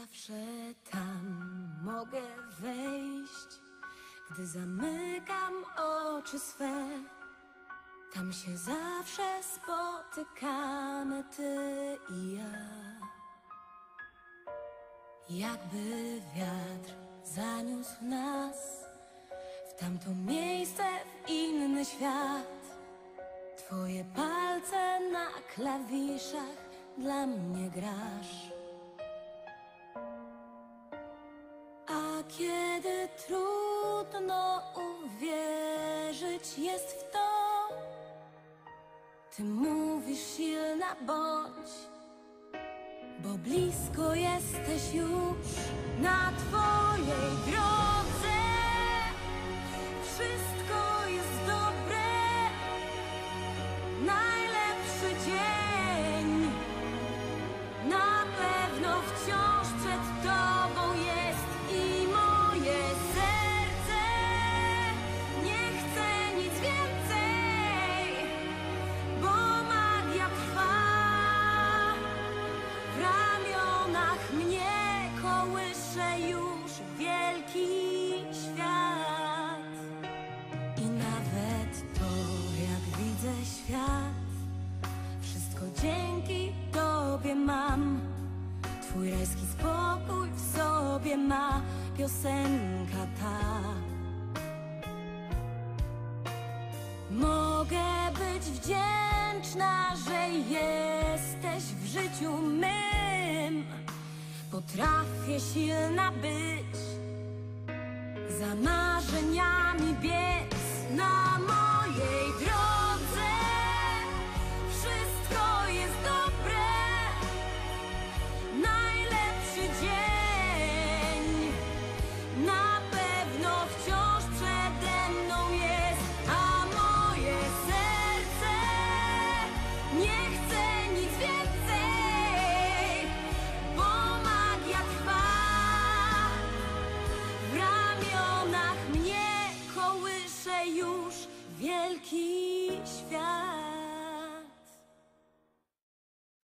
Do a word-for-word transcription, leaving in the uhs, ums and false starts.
Zawsze tam mogę wejść, gdy zamykam oczy swe. Tam się zawsze spotykamy, ty i ja. Jakby wiatr zaniósł nas w tamto miejsce, w inny świat. Twoje palce na klawiszach dla mnie grasz. A kiedy trudno uwierzyć jest w to, ty mówisz silna bądź, bo blisko jesteś już na twojej drodze. Wszystko jest dobre, najlepszy dzień na pewno wciąż przed tobą jest. I moje serce nie chce nic więcej, bo magia trwa. W ramionach mnie kołysze już wielki świat. I nawet to, jak widzę świat, wszystko dzięki tobie mam. Twój rajski spokój w sobie ma piosenka ta. Mogę być wdzięczna, że jesteś w życiu mym. Potrafię silna być, za marzeniami biec na mojej drodze. Wszystko jest dobre, najlepszy dzień na pewno wciąż przede mną jest. A moje serce nie chce nic więcej, bo magia trwa. W ramionach mnie kołysze już wielki